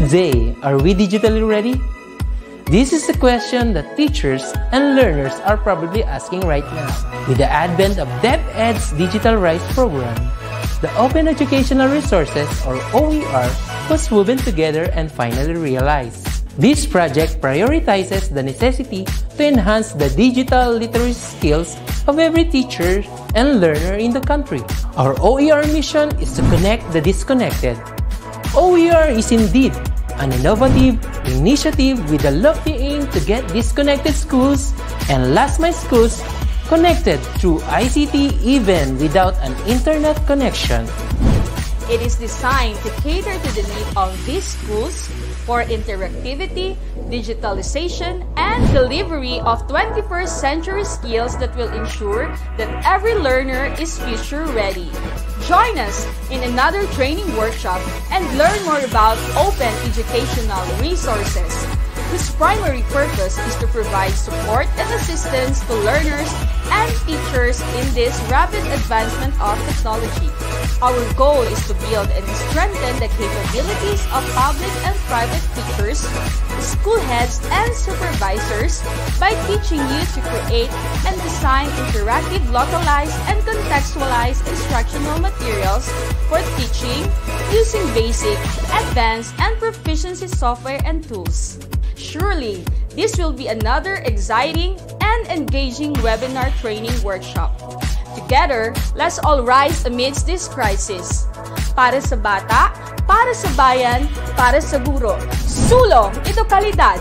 Good day! Are we digitally ready? This is a question that teachers and learners are probably asking right now. With the advent of DepEd's Digital Rise program, the Open Educational Resources, or OER, was woven together and finally realized. This project prioritizes the necessity to enhance the digital literacy skills of every teacher and learner in the country. Our OER mission is to connect the disconnected. OER is indeed an innovative initiative with a lofty aim to get disconnected schools and last-mile schools connected through ICT even without an internet connection. It is designed to cater to the need of these schools for interactivity, digitalization, and delivery of 21st century skills that will ensure that every learner is future ready. Join us in another training workshop and learn more about open educational resources, whose primary purpose is to provide support and assistance to learners and teachers in this rapid advancement of technology. Our goal is to build and strengthen the capabilities of public and private teachers, school heads, and supervisors by teaching you to create and design interactive, localized, and contextualized instructional materials for teaching using basic, advanced, and proficiency software and tools. Surely, this will be another exciting and engaging webinar training workshop. Together, let's all rise amidst this crisis. Para sa bata, para sa bayan, para sa guro. Sulong Edukalidad!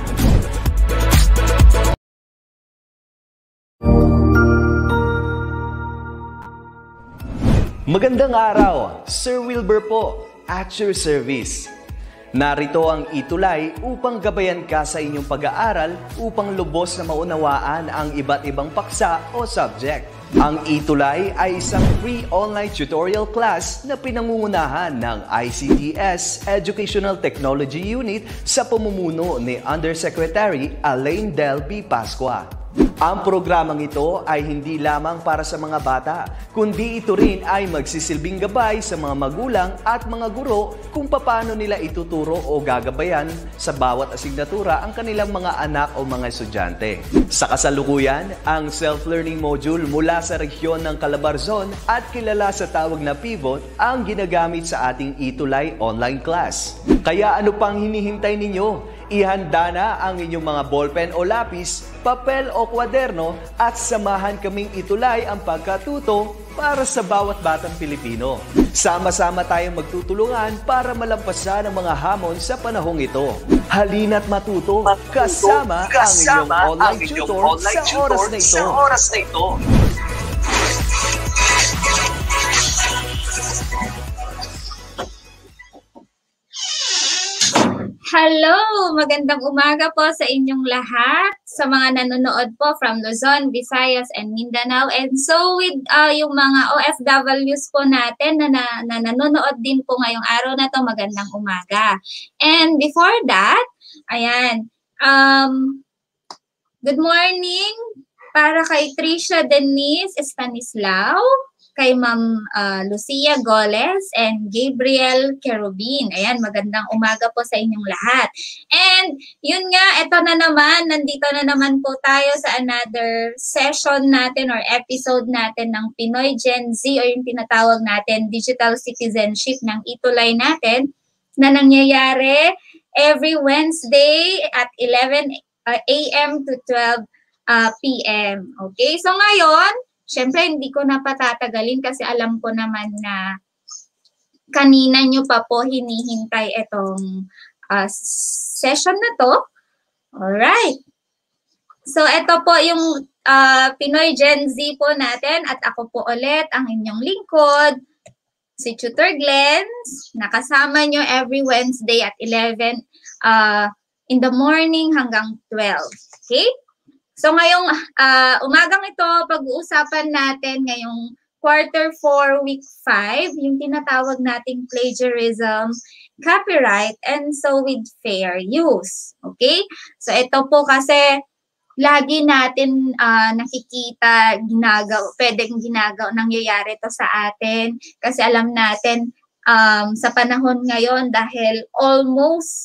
Magandang araw, Sir Wilbur po, at your service. Narito ang itulay upang gabayan ka sa inyong pag-aaral upang lubos na maunawaan ang iba't ibang paksa o subject. Ang itulay ay isang free online tutorial class na pinangungunahan ng ICTS Educational Technology Unit sa pamumuno ni Undersecretary Elaine Del B. Pascua. Ang programang ito ay hindi lamang para sa mga bata, kundi ito rin ay magsisilbing gabay sa mga magulang at mga guro kung paano nila ituturo o gagabayan sa bawat asignatura ang kanilang mga anak o mga estudyante. Sa kasalukuyan, ang self-learning module mula sa rehiyon ng Calabarzon at kilala sa tawag na Pivot ang ginagamit sa ating itulay online class. Kaya ano pang hinihintay ninyo? Ihanda na ang inyong mga ballpen o lapis, papel o kwaderno at samahan kaming itulay ang pagkatuto para sa bawat batang Pilipino. Sama-sama tayong magtutulungan para malampasan ang mga hamon sa panahong ito. Halina't matuto kasama ang inyong online tutor sa oras na ito. Hello! Magandang umaga po sa inyong lahat, sa mga nanonood po from Luzon, Visayas, and Mindanao. And so with yung mga OFWs po natin na nanonood din po ngayong araw na to, magandang umaga. And before that, ayan, good morning para kay Tricia Denise Estanislao, kay Ma'am Lucia Goles and Gabriel Kerubin. Ayan, magandang umaga po sa inyong lahat. And yun nga, ito na naman, nandito na naman po tayo sa another session natin or episode natin ng Pinoy Gen Z o yung tinatawag natin digital citizenship ng itulay natin na nangyayari every Wednesday at 11 a.m. to 12 p.m. Okay, so ngayon, siyempre, hindi ko na patatagalin kasi alam ko naman na kanina nyo pa po hinihintay itong session na to. Alright. So, ito po yung Pinoy Gen Z po natin at ako po ulit ang inyong lingkod, si Tutor Glens. Nakasama nyo every Wednesday at 11 in the morning hanggang 12. Okay? So ngayong umagang ito, pag-uusapan natin ngayong quarter 4, week 5, yung tinatawag nating plagiarism, copyright, and so with fair use. Okay? So ito po kasi lagi natin nakikita, pwedeng nangyayari to sa atin kasi alam natin sa panahon ngayon dahil almost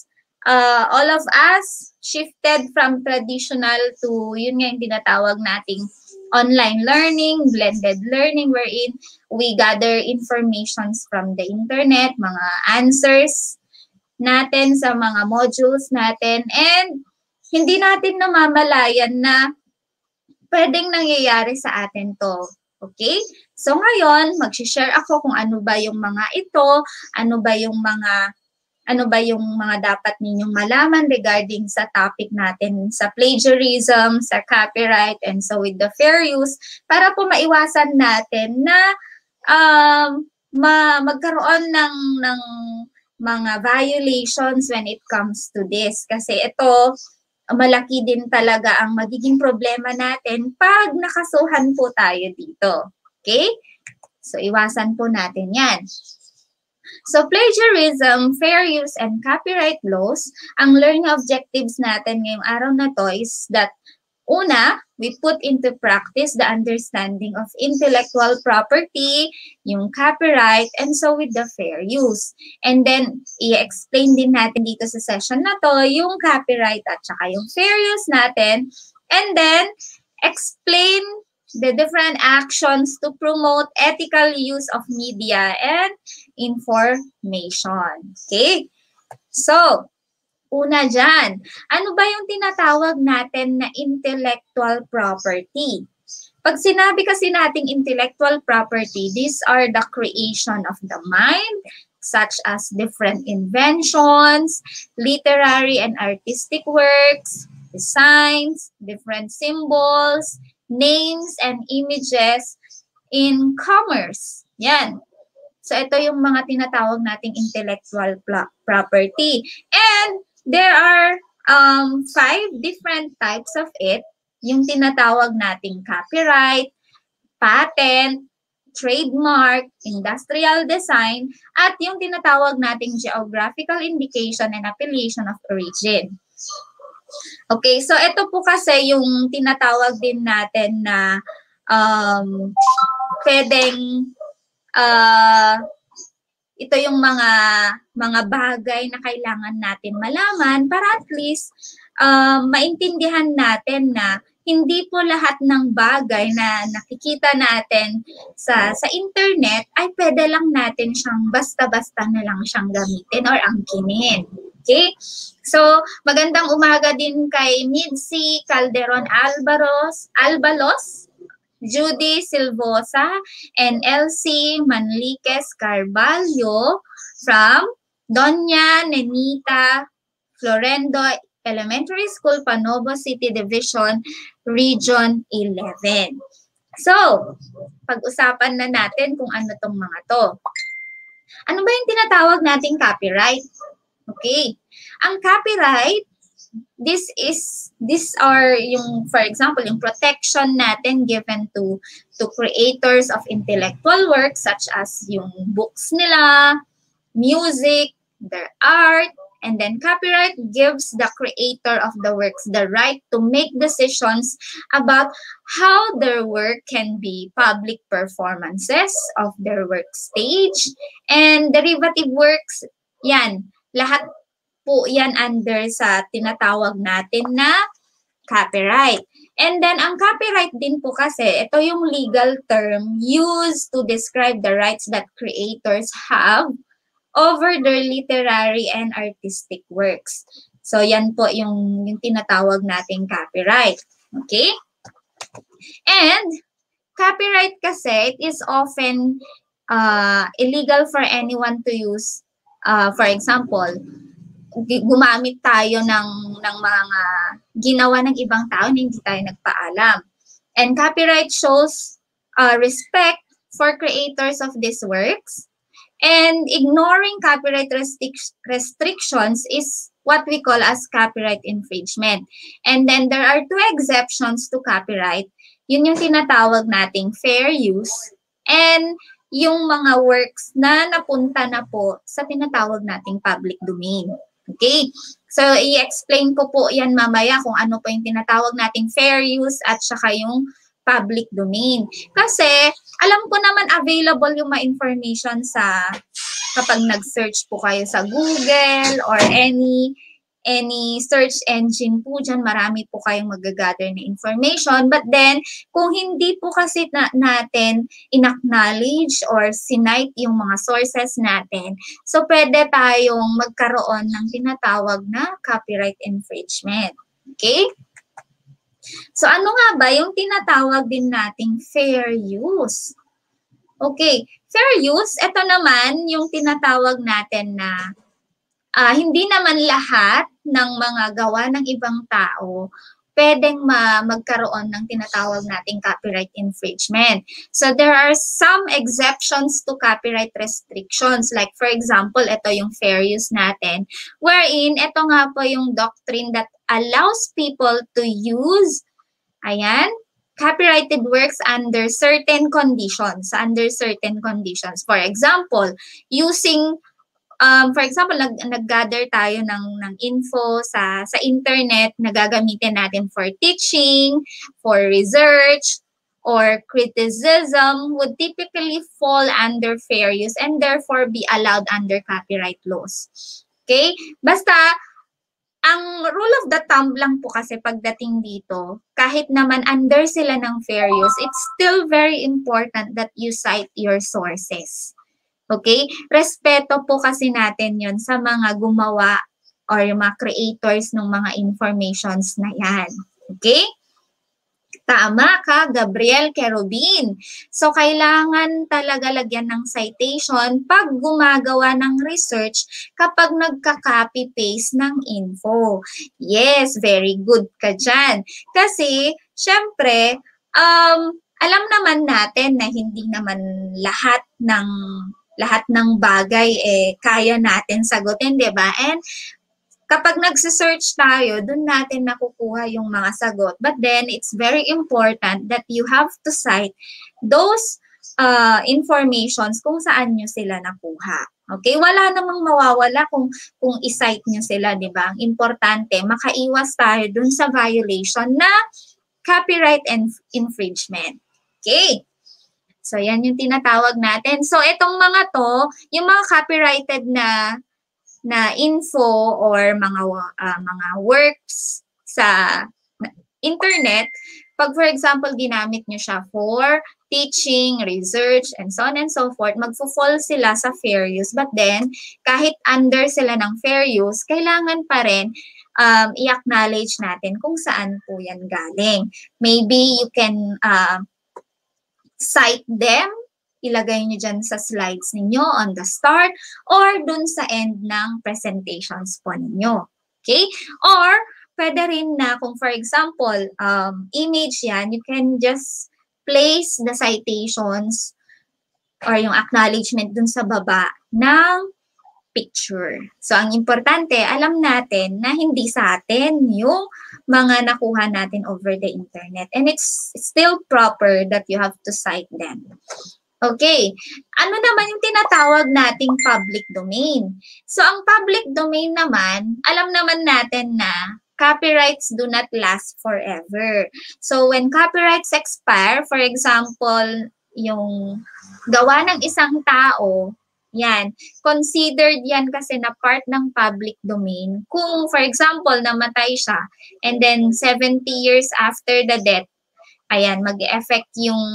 all of us shifted from traditional to, yun nga yung tinatawag nating online learning, blended learning, wherein we gather informations from the internet, mga answers natin sa mga modules natin, and hindi natin namamalayan na pwedeng nangyayari sa atin to. Okay? So ngayon, mag-share ako kung ano ba yung mga ito, ano ba yung mga dapat ninyong malaman regarding sa topic natin sa plagiarism, sa copyright, and so with the fair use, para po maiwasan natin na magkaroon ng mga violations when it comes to this. Kasi ito, malaki din talaga ang magiging problema natin pag nakasuhan po tayo dito. Okay? So, iwasan po natin yan. So, plagiarism, fair use, and copyright laws, ang learning objectives natin ngayong araw na to is that, una, we put into practice the understanding of intellectual property, yung copyright, and so with the fair use. And then, i-explain din natin dito sa session na to yung copyright at saka yung fair use natin. And then, explain the different actions to promote ethical use of media and information. Okay? So, una dyan, ano ba yung tinatawag natin na intellectual property? Pag sinabi kasi nating intellectual property, these are the creation of the mind, such as different inventions, literary and artistic works, designs, different symbols, names and images in commerce. Yan. So, ito yung mga tinatawag nating intellectual property. And there are 5 different types of it. Yung tinatawag nating copyright, patent, trademark, industrial design, at yung tinatawag nating geographical indication and appellation of origin. Okay, so ito po kasi yung tinatawag din natin na pwedeng ito yung mga bagay na kailangan natin malaman para at least maintindihan natin na hindi po lahat ng bagay na nakikita natin sa internet ay pwede lang natin siyang basta-basta na lang siyang gamitin or angkinin. Okay? So, magandang umaga din kay Midsi Calderon Albalos, Judy Silvosa, and Elsie Manliques Carvalho from Doña Nenita Florendo Elementary School, Panovo City Division, Region 11. So, pag-usapan na natin kung ano tong mga to. Ano ba yung tinatawag nating copyright? Okay. Ang copyright, these are yung, for example, yung protection natin given to creators of intellectual works such as yung books nila, music, their art, and then copyright gives the creator of the works the right to make decisions about how their work can be public performances of their work stage and derivative works. Yan, lahat po yan under sa tinatawag natin na copyright. And then, ang copyright din po kasi, ito yung legal term used to describe the rights that creators have over their literary and artistic works. So, yan po yung tinatawag nating copyright. Okay? And, copyright kasi, it is often illegal for anyone to use, for example, gumamit tayo ng mga ginawa ng ibang tao na hindi tayo nagpaalam. And copyright shows respect for creators of these works. And ignoring copyright restrictions is what we call as copyright infringement. And then there are 2 exceptions to copyright. Yun yung tinatawag nating fair use and yung mga works na napunta na po sa tinatawag nating public domain. Okay? So, i-explain ko po yan mamaya kung ano po yung tinatawag nating fair use at saka yung public domain. Kasi, alam ko naman available yung mga information sa kapag nag-search po kayo sa Google or any any search engine po dyan, marami po kayong mag-gather na information. But then, kung hindi po kasi natin in-acknowledge or sinite yung mga sources natin, so pwede tayong magkaroon ng tinatawag na copyright infringement. Okay? So ano nga ba yung tinatawag din nating fair use? Okay, fair use, ito naman yung tinatawag natin na hindi naman lahat ng mga gawa ng ibang tao pwedeng magkaroon ng tinatawag nating copyright infringement. So there are some exceptions to copyright restrictions. Like for example, ito yung fair use natin, wherein ito nga po yung doctrine that allows people to use, ayan, copyrighted works under certain conditions. For example, using for example, nag-gather tayo ng info sa internet na gagamitin natin for teaching, for research, or criticism would typically fall under fair use and therefore be allowed under copyright laws. Okay? Basta, ang rule of the thumb lang po kasi pagdating dito, kahit naman under sila ng fair use, it's still very important that you cite your sources. Okay? Respeto po kasi natin yon sa mga gumawa or yung mga creators ng mga informations na yan. Okay? Tama ka, Gabriel Kerubin. So, kailangan talaga lagyan ng citation pag gumagawa ng research kapag nagka-copy-paste ng info. Yes, very good ka dyan. Kasi, syempre, alam naman natin na hindi naman lahat ng bagay kaya natin sagutin, di ba? And kapag nagsisearch tayo, dun natin nakukuha yung mga sagot. But then, it's very important that you have to cite those informations kung saan nyo sila nakuha. Okay? Wala namang mawawala kung i-cite nyo sila, di ba? Ang importante, makaiwas tayo dun sa violation na copyright and infringement. Okay? So, yan yung tinatawag natin. So, itong mga to, yung mga copyrighted na info or mga works sa internet, pag for example, ginamit nyo siya for teaching, research, and so on and so forth, magfo-fall sila sa fair use. But then, kahit under sila ng fair use, kailangan pa rin i-acknowledge natin kung saan po yan galing. Maybe you can cite them, ilagay nyo dyan sa slides ninyo on the start or dun sa end ng presentations po ninyo. Okay? Or, pwede rin na kung for example, image yan, you can just place the citations or yung acknowledgement dun sa baba ng picture. So, ang importante, alam natin na hindi sa atin yung mga nakuha natin over the internet. And it's still proper that you have to cite them. Okay. Ano naman yung tinatawag nating public domain? So, ang public domain naman, alam naman natin na copyrights do not last forever. So, when copyrights expire, for example, yung gawa ng isang tao, yan, considered yan kasi na part ng public domain. Kung, for example, namatay siya, and then 70 years after the death, ayan, mag-effect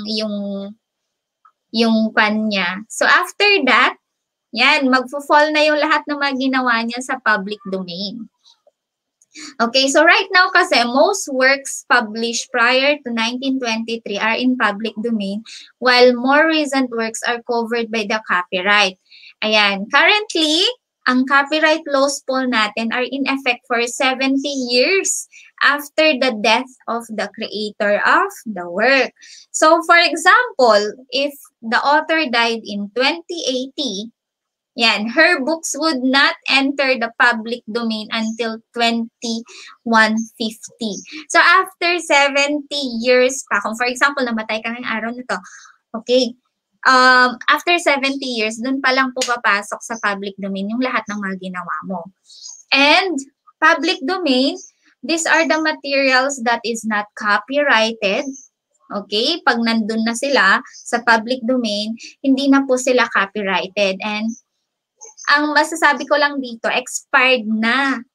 yung kanya. So, after that, yan, magfo-fall na yung lahat ng mga ginawa niya sa public domain. Okay, so right now kasi most works published prior to 1923 are in public domain while more recent works are covered by the copyright. Ayan, currently, ang copyright laws po natin are in effect for 70 years after the death of the creator of the work. So, for example, if the author died in 2080, yan, her books would not enter the public domain until 2150. So, after 70 years pa, kung for example, namatay ka ngayong araw na to, okay, after 70 years, dun pa lang po papasok sa public domain yung lahat ng mga ginawa mo. And, public domain, these are the materials that is not copyrighted. Okay, pag nandun na sila sa public domain, hindi na po sila copyrighted. And, ang masasabi ko lang dito, expired na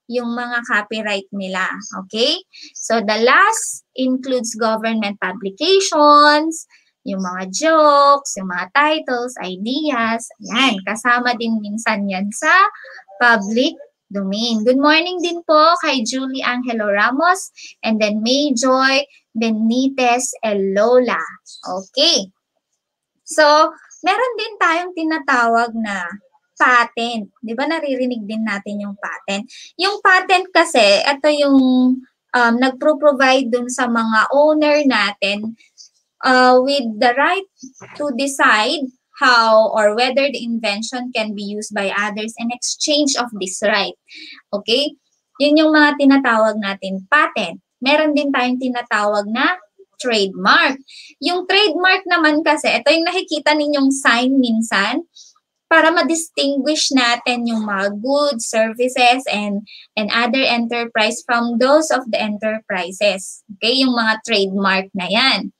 yung mga copyright nila. Okay? So the last includes government publications, yung mga jokes, yung mga titles, ideas. Ayan, kasama din minsan yan sa public domain. Good morning din po kay Julie Angelo Ramos and then May Joy Benitez Elola. Okay. So, meron din tayong tinatawag na patent. Di ba naririnig din natin yung patent? Yung patent kasi, ito yung nagpro-provide dun sa mga owner natin with the right to decide how or whether the invention can be used by others in exchange of this right. Okay? Yun yung mga tinatawag natin patent. Meron din tayong tinatawag na trademark. Yung trademark naman kasi, ito yung nakikita ninyong sign minsan para ma-distinguish natin yung mga goods, services, and other enterprise from those of the enterprises. Okay? Yung mga trademark na yan.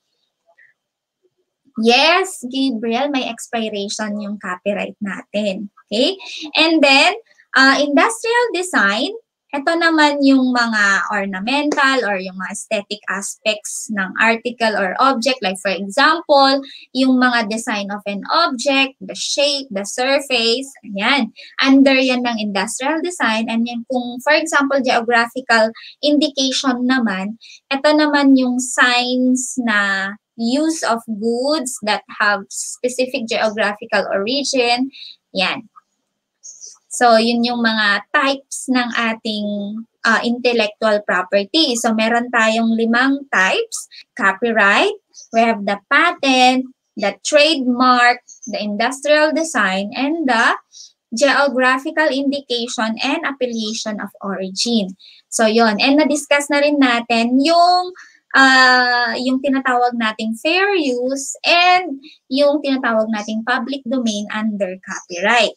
Yes, Gabriel, may expiration yung copyright natin. Okay? And then, industrial design, ito naman yung mga ornamental or yung mga aesthetic aspects ng article or object. Like for example, yung mga design of an object, the shape, the surface. Ayan. Under yan ng industrial design. And yan kung for example, geographical indication naman, ito naman yung signs na use of goods that have specific geographical origin. Yan. So, yun yung mga types ng ating intellectual property. So, meron tayong 5 types. Copyright, we have the patent, the trademark, the industrial design, and the geographical indication and appellation of origin. So, yun. And na-discuss na rin natin yung tinatawag nating fair use and yung tinatawag nating public domain under copyright.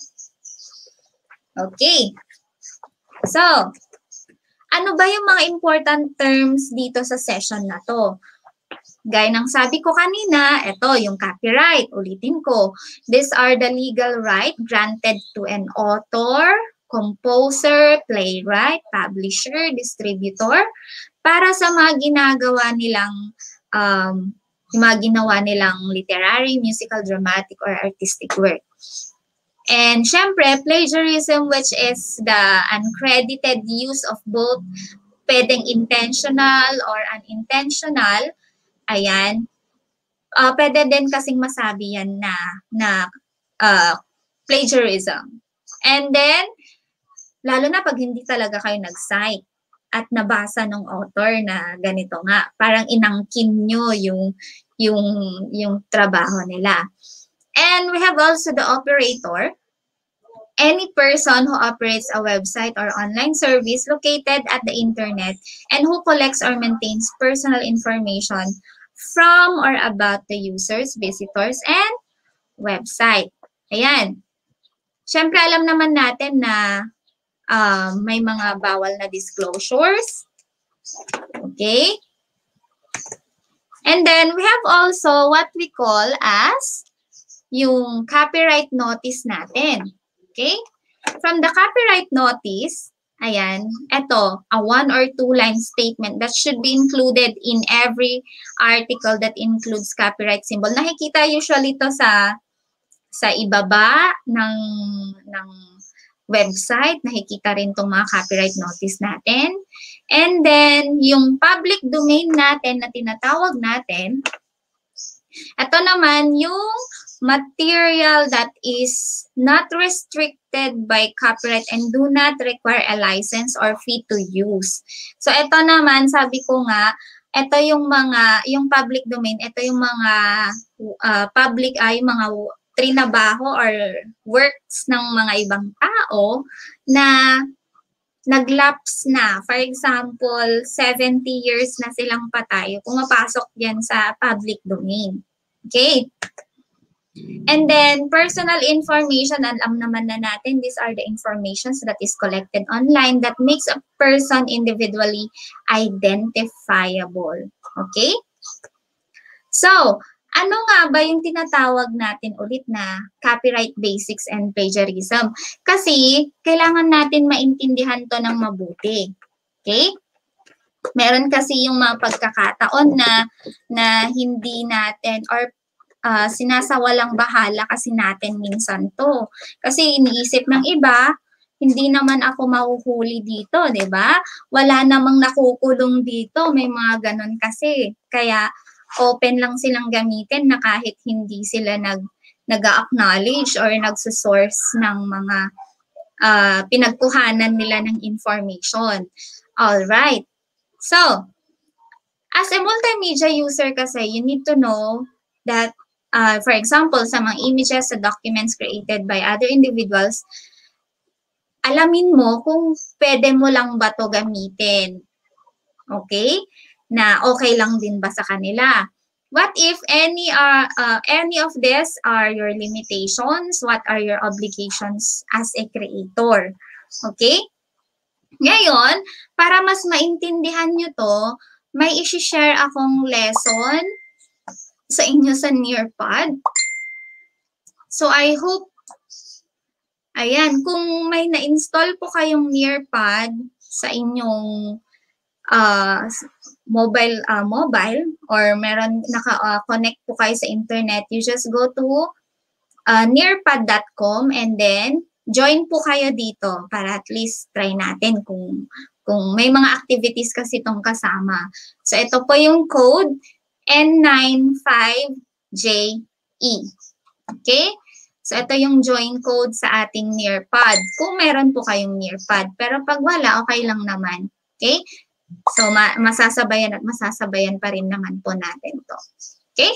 Okay. So, ano ba yung mga important terms dito sa session na to? Gaya ng sabi ko kanina, ito yung copyright. Ulitin ko. These are the legal right granted to an author, composer, playwright, publisher, distributor para sa mga ginagawa nilang literary, musical, dramatic, or artistic work. And syempre, plagiarism, which is the uncredited use of both pwedeng intentional or unintentional, ayan, pwede din kasing masabi yan na plagiarism. And then, lalo na pag hindi talaga kayo nag-cite at nabasa ng author na ganito nga, parang inangkin nyo yung trabaho nila. And we have also the operator, any person who operates a website or online service located at the internet and who collects or maintains personal information from or about the users, visitors, and website. Ayan. Siyempre, alam naman natin na may mga bawal na disclosures. Okay? And then, we have also what we call as yung copyright notice natin. Okay? From the copyright notice, ayan, ito, a 1 or 2 line statement that should be included in every article that includes copyright symbol. Nakikita usually to sa ibaba ng website. Nakikita rin itong mga copyright notice natin. And then, yung public domain natin na tinatawag natin, ito naman yung material that is not restricted by copyright and do not require a license or fee to use. So, ito naman, sabi ko nga, ito yung public domain, ito yung mga yung mga trinabaho or works ng mga ibang tao na nag-lapse na. For example, 70 years na silang patay. Pumapasok yan sa public domain. Okay? And then, personal information, alam naman na natin, these are the informations that is collected online that makes a person individually identifiable. Okay? So, Ano nga ba yung tinatawag natin ulit na copyright basics and plagiarism? Kasi kailangan natin maintindihan to ng mabuti. Okay? Meron kasi yung mga pagkakataon na hindi natin or sinasawalang bahala kasi natin minsan to. Kasi iniisip ng iba, hindi naman ako mahuhuli dito, 'di ba? Wala namang nakukulong dito, may mga ganun kasi. Kaya open lang silang gamitin na kahit hindi sila nag-acknowledge or nagsusource ng mga pinagkuhanan nila ng information. All right. So, as a multimedia user kasi, you need to know that, for example, sa mga images, sa documents created by other individuals, alamin mo kung pwede mo lang ba to gamitin. Okay? Na okay lang din ba sa kanila? What if any of these are your limitations? What are your obligations as a creator? Okay? Ngayon, para mas maintindihan nyo to, may isi-share akong lesson sa inyo sa Nearpod. So, I hope, ayan, kung may na-install po kayong Nearpod sa inyong mobile or meron naka-connect po kayo sa internet, you just go to nearpod.com and then join po kayo dito para at least try natin kung may mga activities kasi itong kasama. So ito po yung code N95JE. Okay? So ito yung join code sa ating Nearpod. Kung meron po kayong Nearpod. Pero pag wala, okay lang naman. Okay? So, masasabayan at masasabayan pa rin naman po natin to. Okay?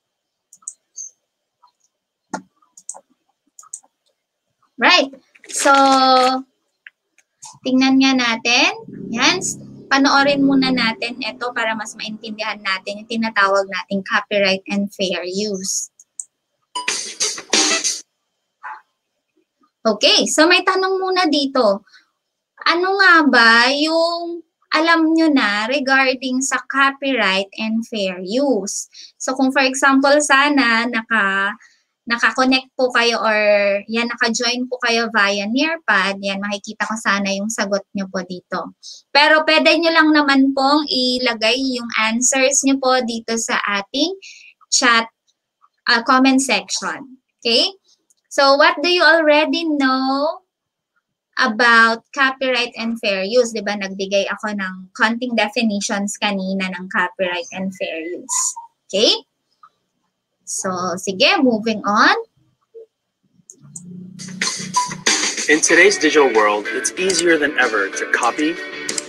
Right. So, tingnan nga natin. Yan. Panoorin muna natin ito para mas maintindihan natin yung tinatawag nating copyright and fair use. Okay. So, may tanong muna dito. Ano nga ba yung alam nyo na regarding sa copyright and fair use? So kung for example sana naka-connect po kayo or yan naka-join po kayo via Nearpod, yan makikita ko sana yung sagot nyo po dito. Pero pwede nyo lang naman pong ilagay yung answers nyo po dito sa ating chat comment section. Okay? So what do you already know about copyright and fair use? Diba, nagbigay ako ng konting definitions kanina ng copyright and fair use. Okay? So, sige, moving on. In today's digital world, it's easier than ever to copy,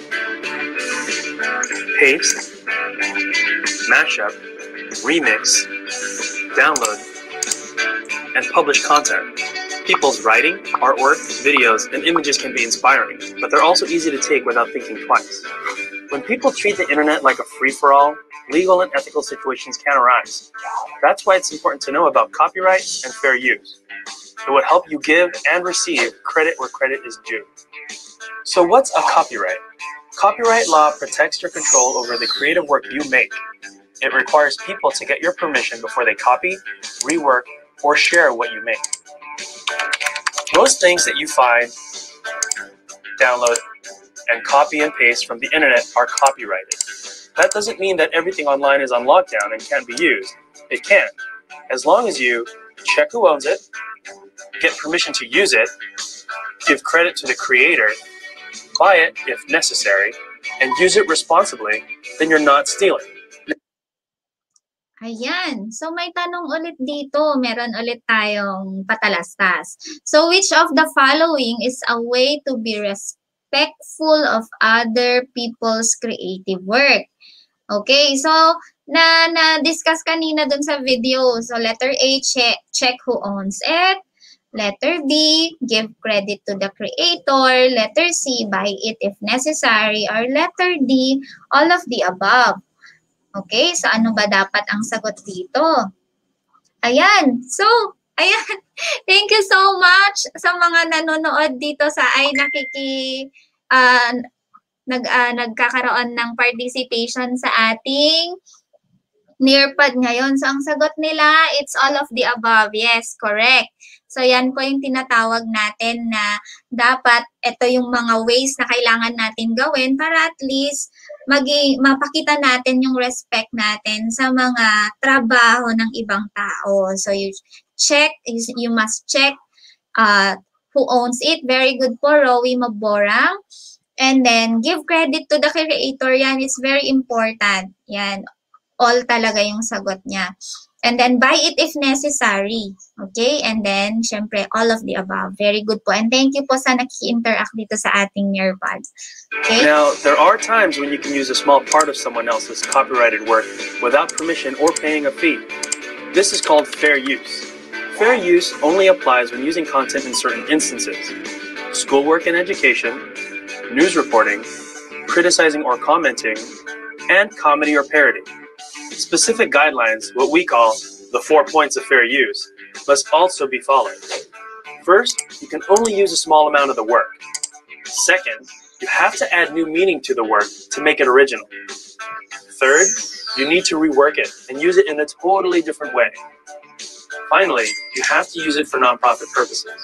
paste, mash up, remix, download, and publish content. People's writing, artwork, videos, and images can be inspiring, but they're also easy to take without thinking twice. When people treat the internet like a free-for-all, legal and ethical situations can arise. That's why it's important to know about copyright and fair use. It would help you give and receive credit where credit is due. So what's a copyright? Copyright law protects your control over the creative work you make. It requires people to get your permission before they copy, rework, or share what you make. Most things that you find, download, and copy and paste from the internet are copyrighted. That doesn't mean that everything online is on lockdown and can't be used. It can, as long as you check who owns it, get permission to use it, give credit to the creator, buy it if necessary, and use it responsibly, then you're not stealing. Ayan. So, may tanong ulit dito. Meron ulit tayong patalastas. So, which of the following is a way to be respectful of other people's creative work? Okay. So, na-discuss kanina dun sa video. So, letter A, check who owns it. Letter B, give credit to the creator. Letter C, buy it if necessary. Or letter D, all of the above. Okay, so ano ba dapat ang sagot dito? Ayan, so, ayan, thank you so much sa mga nanonood dito sa nagkakaroon ng participation sa ating Nearpod ngayon. So, ang sagot nila, it's all of the above. Yes, correct. So, yan po yung tinatawag natin na dapat ito yung mga ways na kailangan natin gawin para at least mapakita natin yung respect natin sa mga trabaho ng ibang tao. So, you must check who owns it. Very good po, Rowie Maborang. And then, give credit to the creator. Yan is very important. Yan. All talaga yung sagot niya. And then, buy it if necessary. Okay? And then, syempre, all of the above. Very good po. And thank you po sa naki-interact dito sa ating Nearpod. Okay? Now, there are times when you can use a small part of someone else's copyrighted work without permission or paying a fee. This is called fair use. Fair use only applies when using content in certain instances. Schoolwork and education, news reporting, criticizing or commenting, and comedy or parody. Specific guidelines, what we call the 4 points of fair use, must also be followed. First, you can only use a small amount of the work. Second, you have to add new meaning to the work to make it original. Third, you need to rework it and use it in a totally different way. Finally, you have to use it for nonprofit purposes.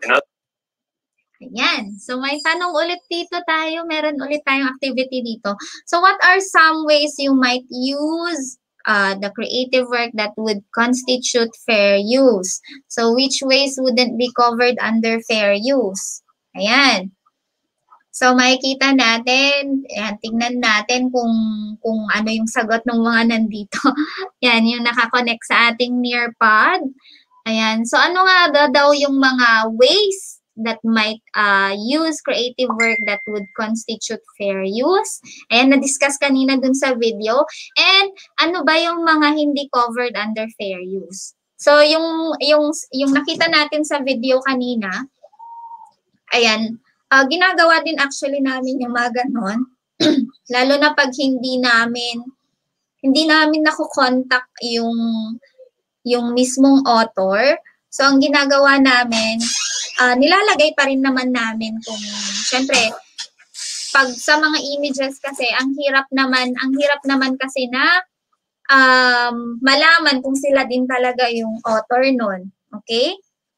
Ayan. So, may tanong ulit dito tayo. Meron ulit tayong activity dito. So, what are some ways you might use the creative work that would constitute fair use? So, which ways wouldn't be covered under fair use? Ayan. So, makikita natin, ayan, tingnan natin kung ano yung sagot ng mga nandito. Yan, yung nakakonect sa ating Nearpod. Ayan. So, ano nga daw yung mga ways that might use creative work that would constitute fair use? Ayan, na-discuss kanina dun sa video. And ano ba yung mga hindi covered under fair use? So, yung nakita natin sa video kanina, ayan, ginagawa din actually namin yung mga ganon. Lalo na pag hindi namin nakukontakt yung mismong author. So, ang ginagawa namin, nilalagay pa rin naman namin kung, syempre, pag sa mga images kasi, ang hirap naman kasi na malaman kung sila din talaga yung author nun. Okay?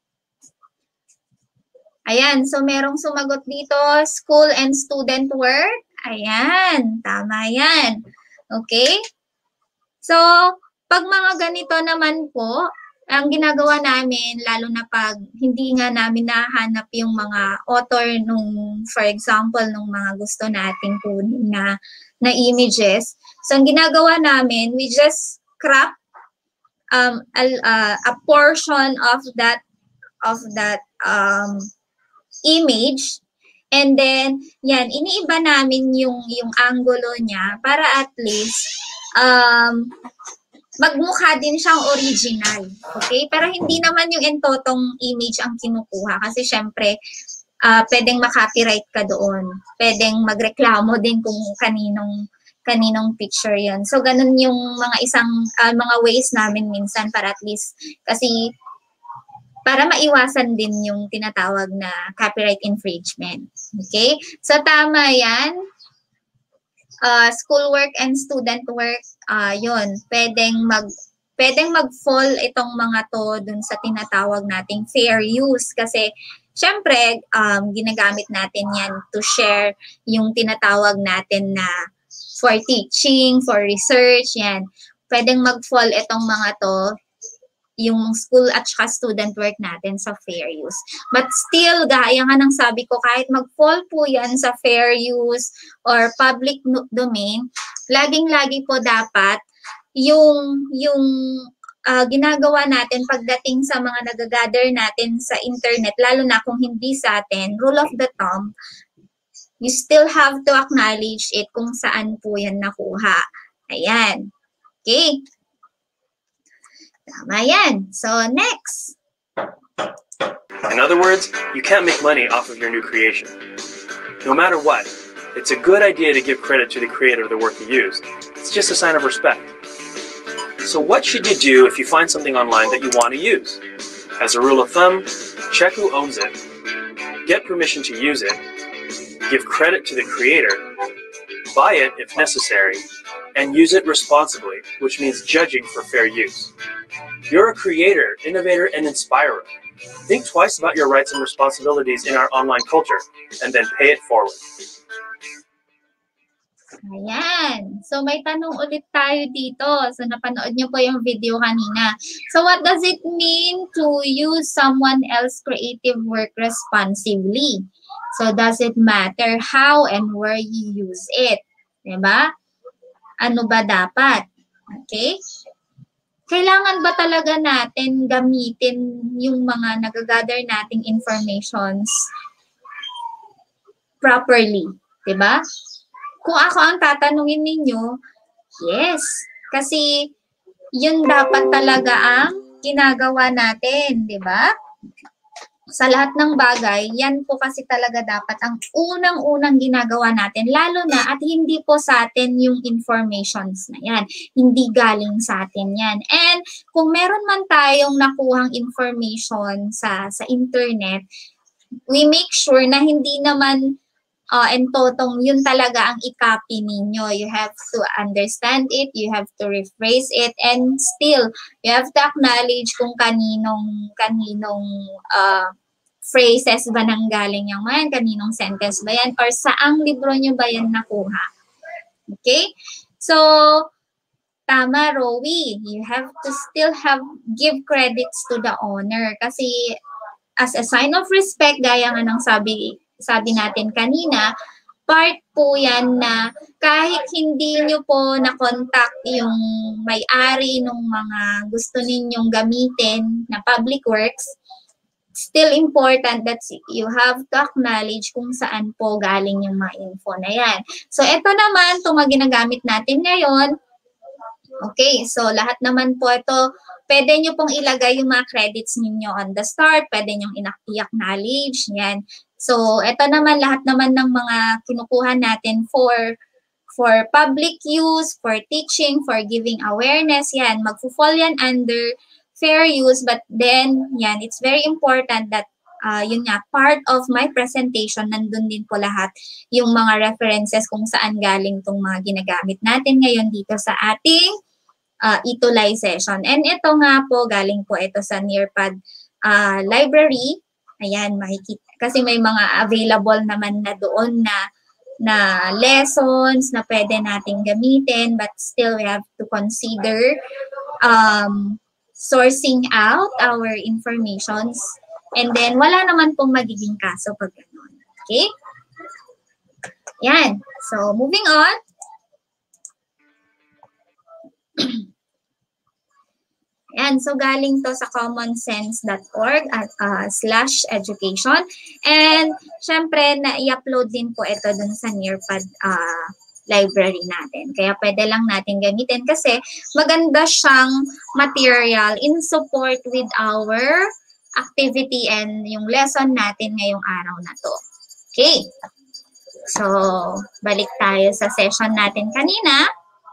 Ayan, so merong sumagot dito, school and student work. Ayan, tama yan. Okay? So, pag mga ganito naman po, ang ginagawa namin, lalo na pag hindi nga namin nahanap yung mga author nung, for example, nung mga gusto nating kunin na images. So, ang ginagawa namin, we just crop a portion of that image, and then yan, iniiba namin yung angulo niya para at least magmukha din siyang original. Okay? Pero hindi naman yung entotong image ang kinukuha kasi syempre pwedeng ma-copyright ka doon. Pwedeng magreklamo din kung kaninong picture yun. So ganun yung mga ways namin minsan para at least kasi para maiwasan din yung tinatawag na copyright infringement. Okay? So, tama yan. Schoolwork and student work, yun. Pwedeng mag-fall itong mga to dun sa tinatawag nating fair use. Kasi, syempre, ginagamit natin yan to share yung tinatawag natin na for teaching, for research, yan. Pwedeng mag-fall itong mga to yung school at saka student work natin sa fair use. But still, gaya nga ng sabi ko, kahit mag-fall po yan sa fair use or public domain, laging-lagi po dapat yung ginagawa natin pagdating sa mga nagagather natin sa internet, lalo na kung hindi sa atin, rule of the thumb, you still have to acknowledge it kung saan po yan nakuha. Ayan. Okay. Tama yan. So, next. In other words, you can't make money off of your new creation. No matter what, it's a good idea to give credit to the creator of the work you used. It's just a sign of respect. So what should you do if you find something online that you want to use? As a rule of thumb, check who owns it, get permission to use it, give credit to the creator, buy it if necessary, and use it responsibly, which means judging for fair use. You're a creator, innovator, and inspirer. Think twice about your rights and responsibilities in our online culture, and then pay it forward. Ayan. So, may tanong ulit tayo dito. So, napanood nyo po yung video kanina. So, what does it mean to use someone else's creative work responsibly? So, does it matter how and where you use it? Diba? Ano ba dapat? Okay? Kailangan ba talaga natin gamitin yung mga nagagather nating informations properly? Diba? Kung ako ang tatanungin ninyo, yes. Kasi yun dapat talaga ang ginagawa natin, di ba? Sa lahat ng bagay, yan po kasi talaga dapat ang unang-unang ginagawa natin. Lalo na at hindi po sa atin yung informations na yan. Hindi galing sa atin yan. And kung meron man tayong nakuhang information sa internet, we make sure na hindi naman and totong yun talaga ang i-copy ninyo. You have to understand it, you have to rephrase it, and still, you have to acknowledge kung kaninong phrases ba nanggaling yung yan, kaninong sentence ba yan, or saang libro nyo ba yan nakuha. Okay? So, tama, Rowie. You have to still give credits to the owner. Kasi, as a sign of respect, gaya nga ng sabi natin kanina, part po yan na kahit hindi nyo po na-contact yung may-ari ng mga gusto ninyong gamitin na public works, still important that you have to acknowledge kung saan po galing yung mga info na yan. So, ito naman, itong mga ginagamit natin ngayon. Okay, so lahat naman po ito, pwede nyo pong ilagay yung mga credits ninyo on the start, pwede nyo i-acknowledge, yan. So, ito naman, lahat naman ng mga kinukuha natin for public use, for teaching, for giving awareness, yan. Magpo-fall yan under fair use, but then, yan, it's very important that, yun nga, part of my presentation, nandun din po lahat yung mga references kung saan galing tong mga ginagamit natin ngayon dito sa ating Itulay session. And ito nga po, galing po ito sa Nearpad library. Ayan, makikita. Kasi may mga available naman na doon na lessons na pwede nating gamitin, but still we have to consider sourcing out our informations, and then wala naman pong magiging kaso pag gano'n. Okay? Yan. So, moving on. Yan. So, galing to sa commonsense.org /education. And, syempre, i-upload din po ito dun sa Nearpad library natin. Kaya pwede lang natin gamitin kasi maganda siyang material in support with our activity and yung lesson natin ngayong araw na to. Okay. So, balik tayo sa session natin kanina.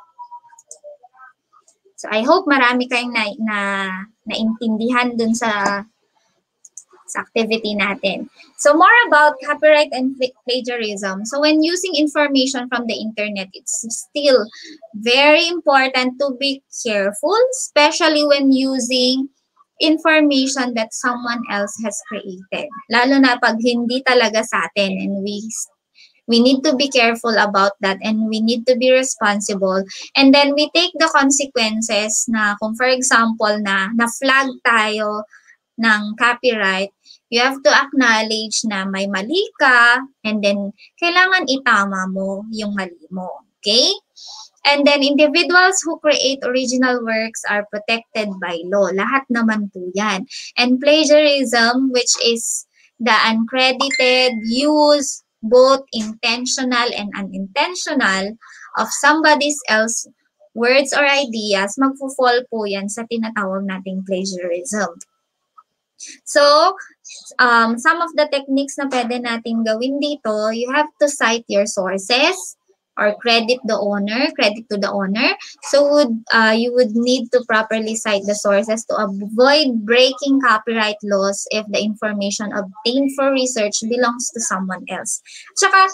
So, I hope marami kayong naintindihan dun sa activity natin. So, more about copyright and plagiarism. So, when using information from the internet, it's still very important to be careful, especially when using information that someone else has created. Lalo na pag hindi talaga sa atin, and we need to be careful about that, and we need to be responsible. And then we take the consequences na kung for example na-flag tayo ng copyright, you have to acknowledge na may mali ka, and then kailangan itama mo yung mali mo. Okay? And then individuals who create original works are protected by law. Lahat naman po yan. And plagiarism, which is the uncredited use, both intentional and unintentional, of somebody else's words or ideas, magpo-fall po yan sa tinatawag nating plagiarism. So, some of the techniques na pwede natin gawin dito, you have to cite your sources or credit to the owner. So, you would need to properly cite the sources to avoid breaking copyright laws if the information obtained for research belongs to someone else. Tsaka,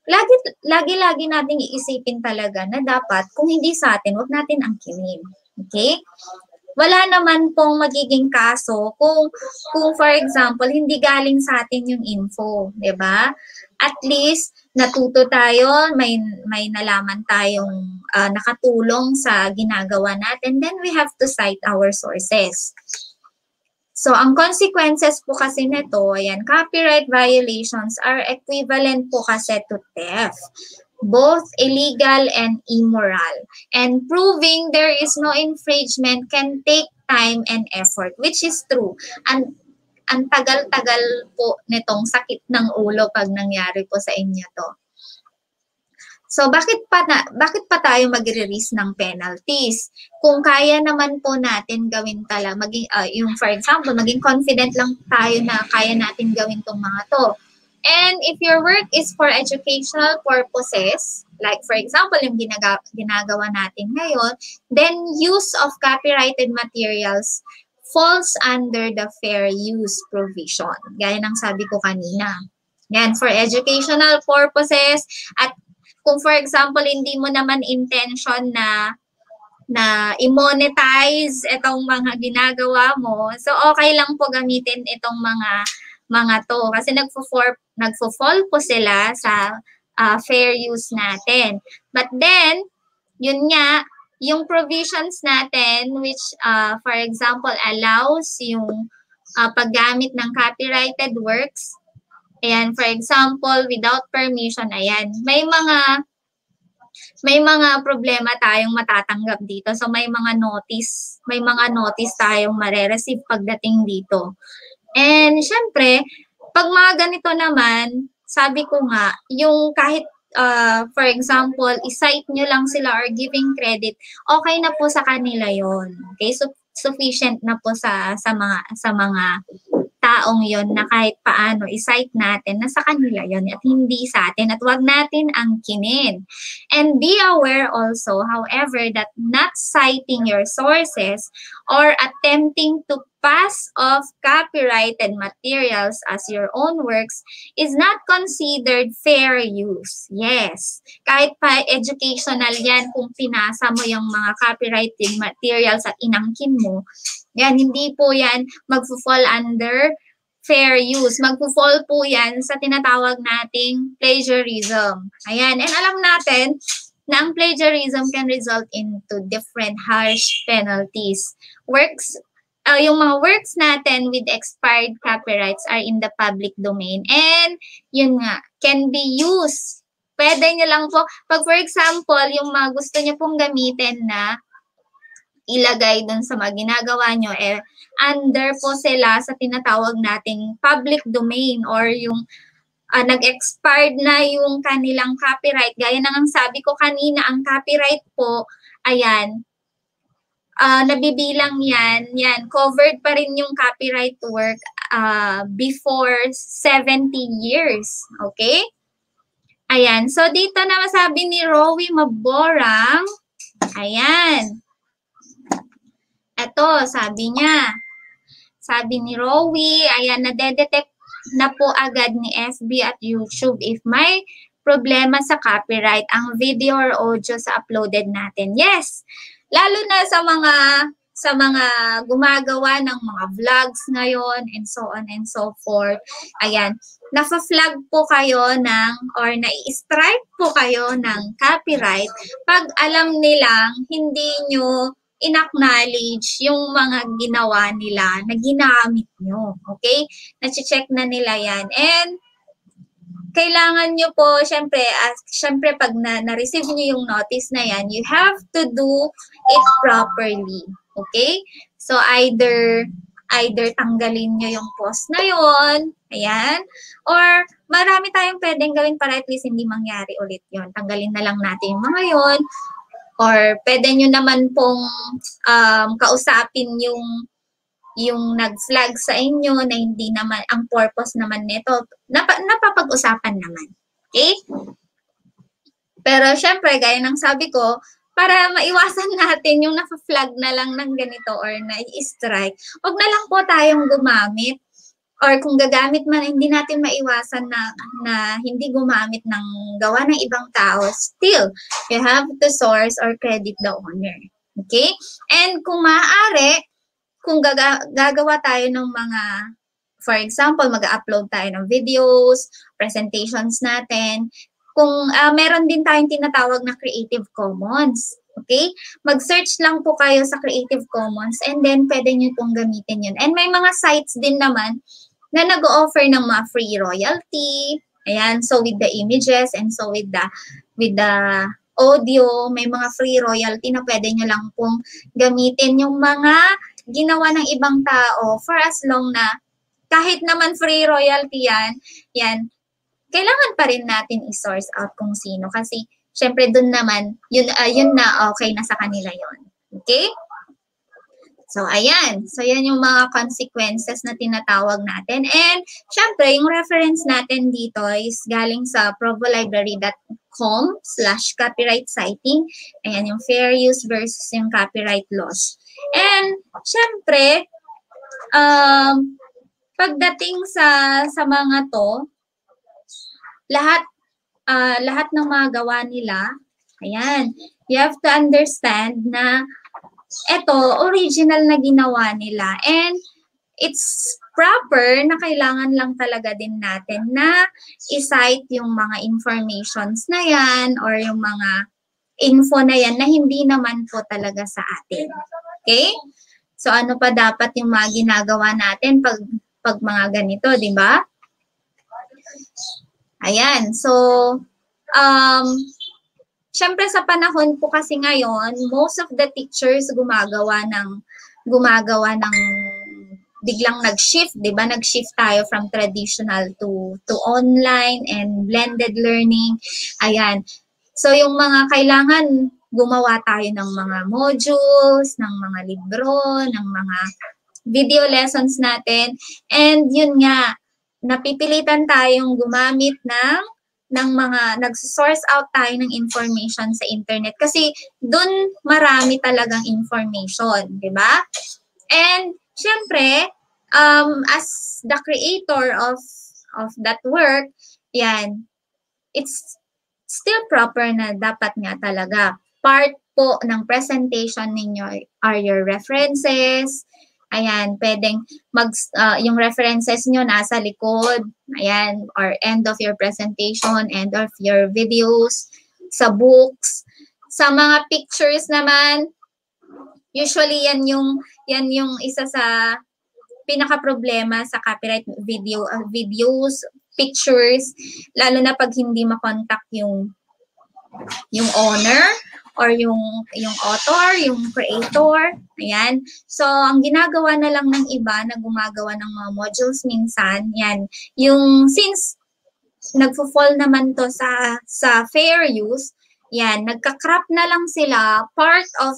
lagi nating iisipin talaga na dapat kung hindi sa atin, wag natin angkinin. Okay? Wala naman pong magiging kaso kung for example, hindi galing sa atin yung info, 'di ba? At least natuto tayo, may nalaman tayong nakatulong sa ginagawa natin, then we have to cite our sources. So, ang consequences po kasi nito, ayan, copyright violations are equivalent po kasi to theft, both illegal and immoral. And proving there is no infringement can take time and effort, which is true. Ang tagal-tagal po nitong sakit ng ulo pag nangyari po sa inyo to. So, bakit pa tayo magre-release ng penalties? Kung kaya naman po natin gawin talaga, yung for example, maging confident lang tayo na kaya natin gawin tong mga to. And if your work is for educational purposes, like for example, yung ginagawa natin ngayon, then use of copyrighted materials falls under the fair use provision. Gaya ng sabi ko kanina. Yan, for educational purposes, at kung for example, hindi mo naman intention na i-monetize itong mga ginagawa mo, so okay lang po gamitin itong mga to. Kasi nagfo-fall po sila sa fair use natin. But then, yun nga, yung provisions natin, which for example, allows yung paggamit ng copyrighted works. Ayan, for example, without permission, ayan, may mga problema tayong matatanggap dito. So may mga notice tayong mare-receive pagdating dito. And syempre, pag mga ganito naman, sabi ko nga, yung kahit for example, i-cite nyo lang sila or giving credit, okay na po sa kanila yon. Okay? So sufficient na po sa mga taong yon na kahit paano i-cite natin na sa kanila yon at hindi sa atin, at wag natin angkinin. And be aware also, however, that not citing your sources or attempting to pass off copyrighted materials as your own works is not considered fair use. Yes, kahit pa educational yan, kung pinasa mo yung mga copyrighted materials at inangkin mo, yan, hindi po yan magfo-fall under fair use. Magfo-fall po yan sa tinatawag nating plagiarism. Ayan, and alam natin na ang plagiarism can result into different harsh penalties. Yung mga works natin with expired copyrights are in the public domain, and yun nga, can be used. Pwede nyo lang po, pag for example, yung mga gusto nyo pong gamitin na ilagay dun sa mga ginagawa nyo, under po sila sa tinatawag nating public domain, or yung nag-expired na yung kanilang copyright. Gaya ng ang sabi ko kanina, ang copyright po, ayan, nabibilang yan, covered pa rin yung copyright work before 70 years. Okay? Ayan, so dito na masabi ni Rowie Maborang, ayan, ito, sabi ni Rowie, ayan, nadedetect na po agad ni FB at YouTube if may problema sa copyright ang video or audio sa uploaded natin. Yes, lalo na sa mga gumagawa ng mga vlogs ngayon and so on and so forth. Ayan, nafa-flag po kayo or nai-strike po kayo ng copyright pag alam nilang hindi nyo in-acknowledge yung mga ginawa nila na ginamit nyo. Okay? Nache-check na nila yan. And kailangan nyo po, syempre pag na-receive nyo yung notice na yan, you have to do it properly. Okay? So either tanggalin nyo yung post na yon, ayan, or marami tayong pwedeng gawin para at least hindi mangyari ulit yon. Tanggalin na lang natin yung mga yon. Or pwede nyo naman pong kausapin yung nag-flag sa inyo na hindi naman, ang purpose naman nito, napapag-usapan naman. Okay? Pero syempre, gaya ng sabi ko, para maiwasan natin yung napa-flag na lang ng ganito or na-strike, wag na lang po tayong gumamit or kung gagamit man, hindi natin maiwasan na hindi gumamit ng gawa ng ibang tao, still, you have to source or credit the owner. Okay? And kung maaari, kung gagawa tayo ng mga, for example, mag-upload tayo ng videos, presentations natin, kung meron din tayong tinatawag na Creative Commons. Okay? Mag-search lang po kayo sa Creative Commons and then pwede nyo itong gamitin yun. And may mga sites din naman na nag-o-offer ng mga free royalty. Ayan, so with the images and so with the audio, may mga free royalty na pwede nyo lang pong gamitin yung mga ginawa ng ibang tao for as long na kahit naman free royalty yan, kailangan pa rin natin i-source out kung sino kasi syempre dun naman, yun na okay na sa kanila yon. Okay? So, ayan. So, yan yung mga consequences na tinatawag natin. And, syempre, yung reference natin dito is galing sa provolibrary.com/copyright citing. Ayan, yung fair use versus yung copyright laws. And, syempre, pagdating sa mga to, lahat ng mga gawa nila, ayan, you have to understand na ito, original na ginawa nila. And it's proper na kailangan lang talaga din natin na i-cite yung mga informations na yan or yung mga info na yan na hindi naman po talaga sa atin. Okay? So, ano pa dapat yung mga ginagawa natin pag mga ganito, di ba? Ayan. So, syempre sa panahon po kasi ngayon, most of the teachers gumagawa ng biglang nag-shift, 'di ba? Nag-shift tayo from traditional to online and blended learning. Ayan. So yung mga kailangan gumawa tayo ng mga modules, ng mga libro, ng mga video lessons natin. And yun nga, napipilitan tayong gumamit ng mga nag-source out tayo ng information sa internet kasi doon marami talagang information, di ba? And syempre, as the creator of that work, yan, it's still proper na dapat nga talaga part po ng presentation ninyo are your references. Ayan, pwedeng yung references nyo nasa likod, ayan, or end of your presentation, end of your videos, sa books. Sa mga pictures naman, usually yan yung isa sa pinaka-problema sa copyright videos, pictures, lalo na pag hindi ma-contact yung owner, or yung author, yung creator, ayan. So, ang ginagawa na lang ng iba na gumagawa ng mga modules minsan, yan, yung since nagfo-fall naman to sa fair use, yan, nagka-crop na lang sila part of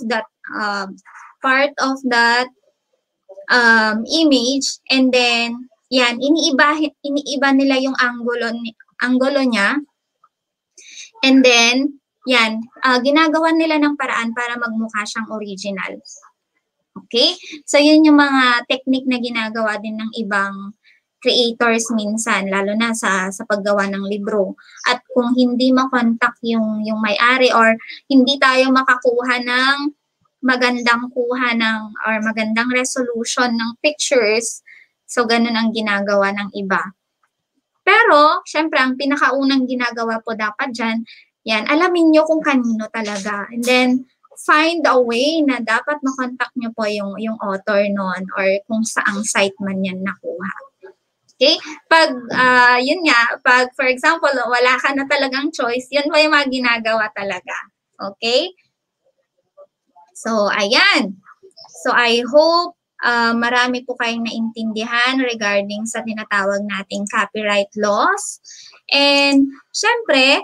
that image, and then, yan, iniiba nila yung anggulo niya, and then, yan, ginagawa nila ng paraan para magmukha siyang original. Okay? So, yun yung mga technique na ginagawa din ng ibang creators minsan, lalo na sa paggawa ng libro. At kung hindi makontak yung may-ari or hindi tayo makakuha ng magandang magandang resolution ng pictures, so ganun ang ginagawa ng iba. Pero, syempre, ang pinakaunang ginagawa po dapat dyan, yan, alamin nyo kung kanino talaga. And then, find a way na dapat makontak nyo po yung author nun or kung saang site man yan nakuha. Okay? Yun nga, for example, wala ka na talagang choice, yun po yung mga ginagawa talaga. Okay? So, ayan. So, I hope marami po kayong naintindihan regarding sa tinatawag nating copyright laws. And, syempre,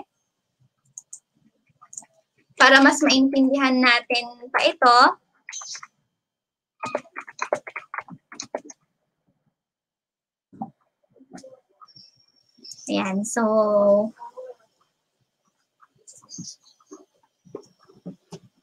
para mas maintindihan natin pa ito, ayan, so,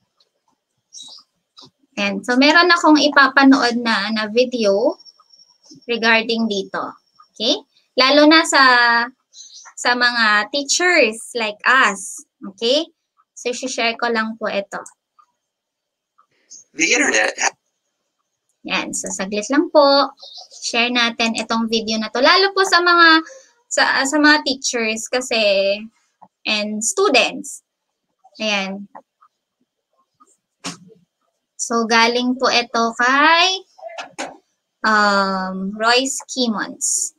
ayan, so meron akong ipapanood na video. regarding dito. Okay? Lalo na sa mga teachers like us. Okay? So, share ko lang po ito. The internet. Yan. So, saglit lang po. Share natin itong video na to. Lalo po sa mga teachers kasi and students. Ayan. So, galing po ito kay Royce Kimons.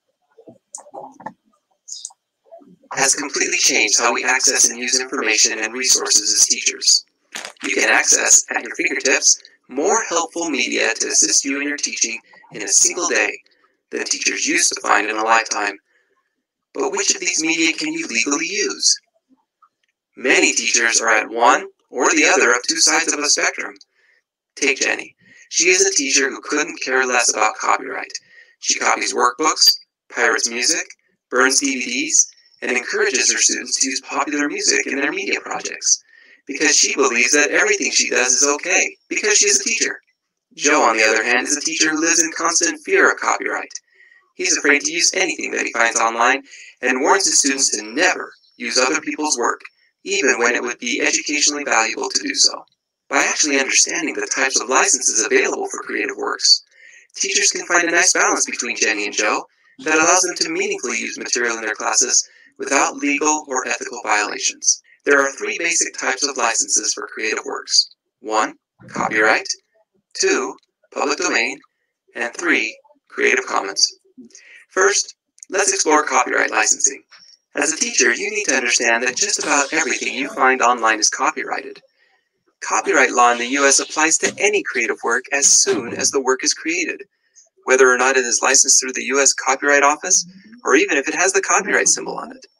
Has completely changed how we access and use information and resources as teachers. You can access, at your fingertips, more helpful media to assist you in your teaching in a single day than teachers used to find in a lifetime. But which of these media can you legally use? Many teachers are at one or the other of two sides of a spectrum. Take Jenny. She is a teacher who couldn't care less about copyright. She copies workbooks, pirates music, burns DVDs, and encourages her students to use popular music in their media projects, because she believes that everything she does is okay, because she is a teacher. Joe, on the other hand, is a teacher who lives in constant fear of copyright. He's afraid to use anything that he finds online and warns his students to never use other people's work, even when it would be educationally valuable to do so. By actually understanding the types of licenses available for creative works, teachers can find a nice balance between Jenny and Joe that allows them to meaningfully use material in their classes without legal or ethical violations. There are three basic types of licenses for creative works. 1. Copyright. 2. Public domain. And 3. Creative Commons. First, let's explore copyright licensing. As a teacher, you need to understand that just about everything you find online is copyrighted. Copyright law in the U.S. applies to any creative work as soon as the work is created, whether or not it is licensed through the U.S. Copyright Office, or even if it has the copyright symbol on it.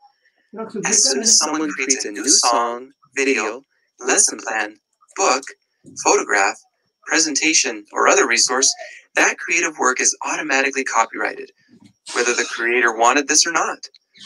As soon as someone creates a new song, video, lesson plan, book, photograph, presentation, or other resource, that creative work is automatically copyrighted, whether the creator wanted this or not.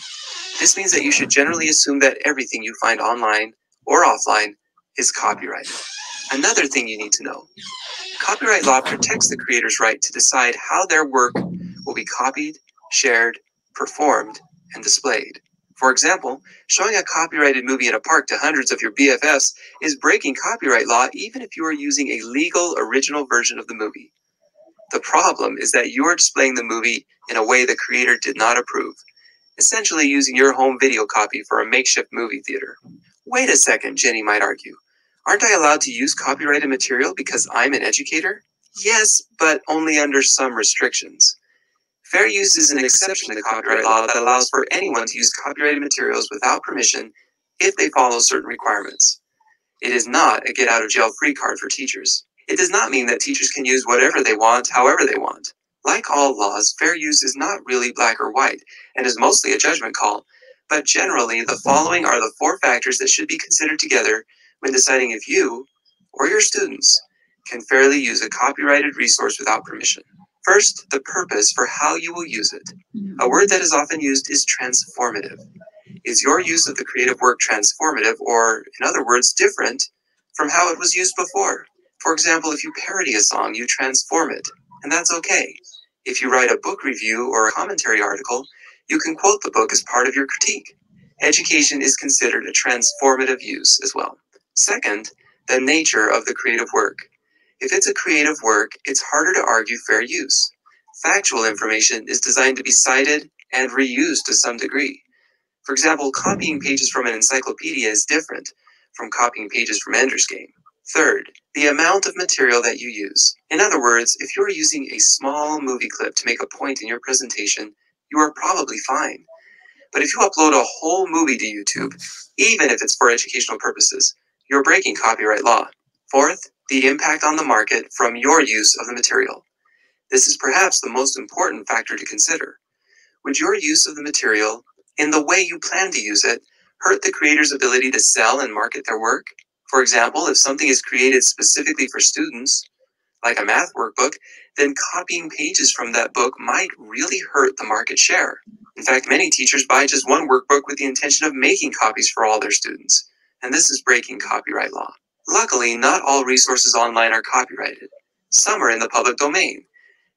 This means that you should generally assume that everything you find online or offline is copyrighted. Another thing you need to know: copyright law protects the creator's right to decide how their work will be copied, shared, performed, and displayed. For example, showing a copyrighted movie in a park to hundreds of your BFFs is breaking copyright law even if you are using a legal original version of the movie. The problem is that you are displaying the movie in a way the creator did not approve, essentially using your home video copy for a makeshift movie theater. Wait a second, Jenny might argue. Aren't I allowed to use copyrighted material because I'm an educator? Yes, but only under some restrictions. Fair use is an exception to copyright law that allows for anyone to use copyrighted materials without permission if they follow certain requirements. It is not a get-out-of-jail-free card for teachers. It does not mean that teachers can use whatever they want, however they want. Like all laws, fair use is not really black or white, and is mostly a judgment call. But generally, the following are the 4 factors that should be considered together when deciding if you, or your students, can fairly use a copyrighted resource without permission. First, the purpose for how you will use it. A word that is often used is transformative. Is your use of the creative work transformative, or, in other words, different from how it was used before? For example, if you parody a song, you transform it, and that's okay. If you write a book review or a commentary article, you can quote the book as part of your critique. Education is considered a transformative use as well. Second, the nature of the creative work. If it's a creative work, it's harder to argue fair use. Factual information is designed to be cited and reused to some degree. For example, copying pages from an encyclopedia is different from copying pages from Ender's Game. Third, the amount of material that you use. In other words, if you're using a small movie clip to make a point in your presentation, you are probably fine. But if you upload a whole movie to YouTube, even if it's for educational purposes, you're breaking copyright law. Fourth, the impact on the market from your use of the material. This is perhaps the most important factor to consider. Would your use of the material, in the way you plan to use it, hurt the creator's ability to sell and market their work? For example, if something is created specifically for students, like a math workbook, then copying pages from that book might really hurt the market share. In fact, many teachers buy just one workbook with the intention of making copies for all their students, and this is breaking copyright law. Luckily, not all resources online are copyrighted. Some are in the public domain.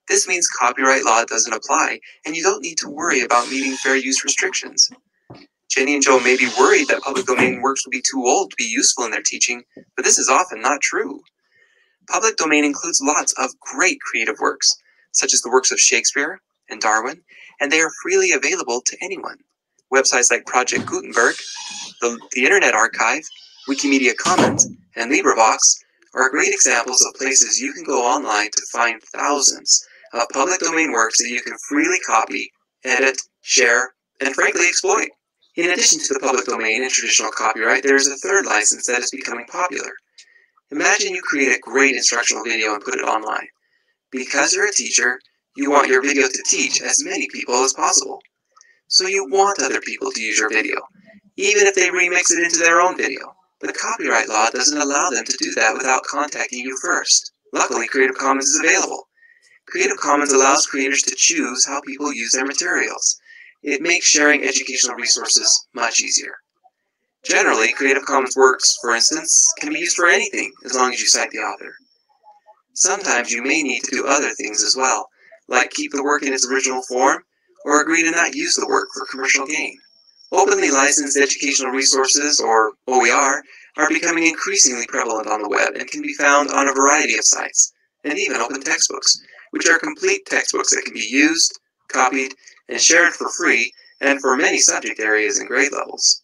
This means copyright law doesn't apply, and you don't need to worry about meeting fair use restrictions. Jenny and Joe may be worried that public domain works will be too old to be useful in their teaching, but this is often not true. Public domain includes lots of great creative works, such as the works of Shakespeare and Darwin, and they are freely available to anyone. Websites like Project Gutenberg, the Internet Archive, Wikimedia Commons, and LibriVox are great examples of places you can go online to find thousands of public domain works that you can freely copy, edit, share, and frankly exploit. In addition to the public domain and traditional copyright, there is a third license that is becoming popular. Imagine you create a great instructional video and put it online. Because you're a teacher, you want your video to teach as many people as possible. So you want other people to use your video, even if they remix it into their own video. But copyright law doesn't allow them to do that without contacting you first. Luckily, Creative Commons is available. Creative Commons allows creators to choose how people use their materials. It makes sharing educational resources much easier. Generally, Creative Commons works, for instance, can be used for anything as long as you cite the author. Sometimes you may need to do other things as well, like keep the work in its original form, or agree to not use the work for commercial gain. Openly licensed educational resources, or OER, are becoming increasingly prevalent on the web and can be found on a variety of sites, and even open textbooks, which are complete textbooks that can be used, copied, and shared for free, and for many subject areas and grade levels.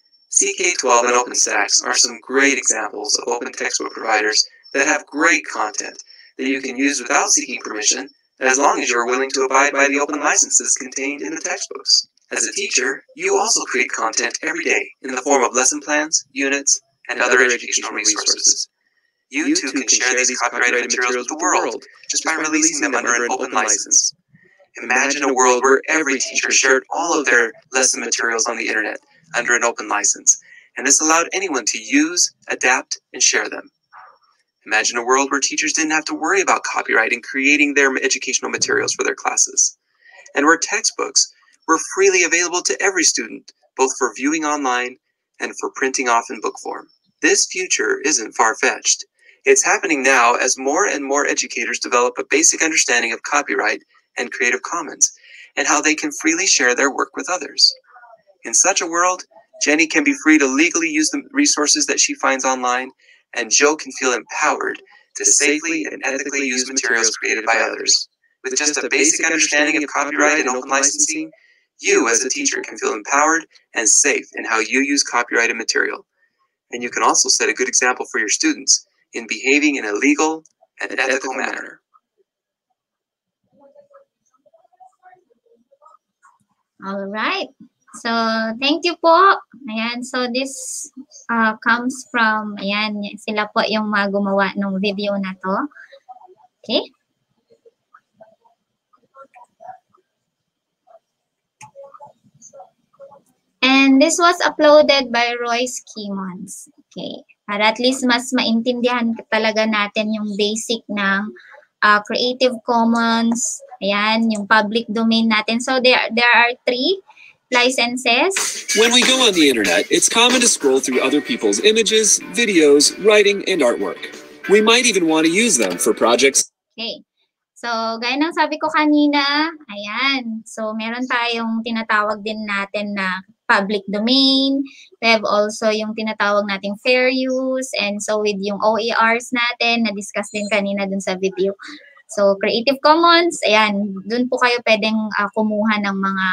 CK12 and OpenStax are some great examples of open textbook providers that have great content that you can use without seeking permission, as long as you are willing to abide by the open licenses contained in the textbooks. As a teacher, you also create content every day in the form of lesson plans, units, and other educational resources. You too can share these copyrighted materials with the world just by releasing them under an open license. Imagine a world where every teacher shared all of their lesson materials on the internet under an open license, and this allowed anyone to use, adapt, and share them. Imagine a world where teachers didn't have to worry about copyright in creating their educational materials for their classes, and where textbooks were freely available to every student, both for viewing online and for printing off in book form. This future isn't far-fetched. It's happening now as more and more educators develop a basic understanding of copyright and Creative Commons, and how they can freely share their work with others. In such a world, Jenny can be free to legally use the resources that she finds online, and Joe can feel empowered to safely and ethically use materials created by others. With just a basic understanding of copyright and open licensing, you as a teacher can feel empowered and safe in how you use copyrighted material. And you can also set a good example for your students in behaving in a legal and ethical manner. All right. So, thank you po. Ayan, so this comes from, ayan, sila po yung mga gumawa ng video na to. Okay. And this was uploaded by Royce Kimons. Okay. Para at least mas maintindihan talaga natin yung basic ng Creative Commons, ayan, yung public domain natin. So, there are 3 licenses. When we go on the internet, it's common to scroll through other people's images, videos, writing, and artwork. We might even want to use them for projects. Okay. So, gaya ng sabi ko kanina, ayan. So, meron tayong tinatawag din natin na public domain. We have also yung tinatawag nating fair use. And so, with yung OERs natin, na-discuss din kanina dun sa video. So, Creative Commons, ayan, dun po kayo pwedeng kumuha ng mga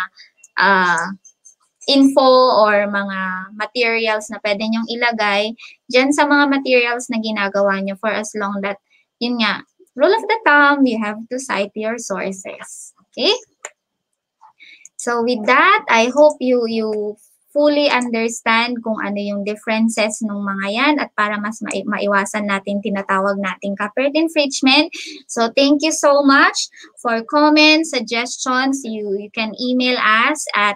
info or mga materials na pwede nyong ilagay dyan sa mga materials na ginagawa nyo for as long that, yun nga, rule of the thumb, you have to cite your sources. Okay? So with that, I hope you fully understand kung ano yung differences ng mga yan at para mas maiwasan natin tinatawag nating copyright infringement. So thank you so much for comments, suggestions. You can email us at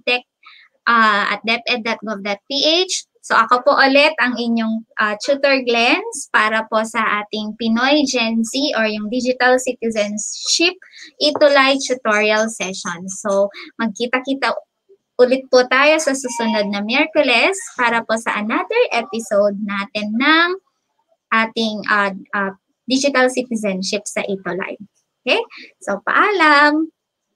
edtech@deped.gov.ph. So ako po ulit ang inyong tutor Glens para po sa ating Pinoy Gen Z or yung Digital Citizenship Itulay tutorial session. So magkita-kita ulit po tayo sa susunod na Miyerkules para po sa another episode natin ng ating digital citizenship sa Itulay. Okay? So, paalam!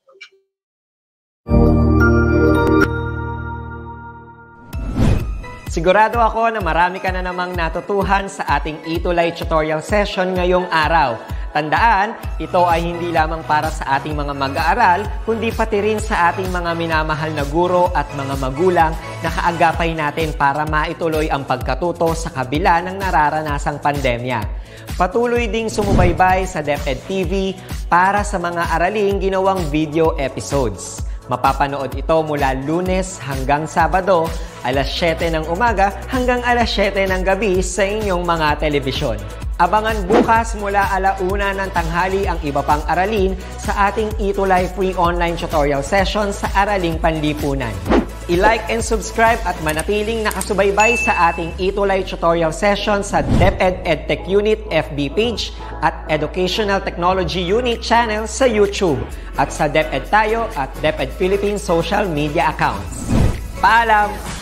Sigurado ako na marami ka na namang natutuhan sa ating e-Tulay tutorial session ngayong araw. Tandaan, ito ay hindi lamang para sa ating mga mag-aaral, kundi pati rin sa ating mga minamahal na guro at mga magulang na kaagapay natin para maituloy ang pagkatuto sa kabila ng nararanasang pandemya. Patuloy ding sumubaybay sa DepEd TV para sa mga araling ginawang video episodes. Mapapanood ito mula Lunes hanggang Sabado, alas 7 ng umaga hanggang alas 7 ng gabi sa inyong mga telebisyon. Abangan bukas mula alauna ng tanghali ang iba pang aralin sa ating e-Tulay free online tutorial session sa Araling Panlipunan. I-like and subscribe at manatiling nakasubaybay sa ating e-Tulay tutorial session sa DepEd EdTech Unit FB page at Educational Technology Unit channel sa YouTube at sa DepEd Tayo at DepEd Philippines social media accounts. Paalam!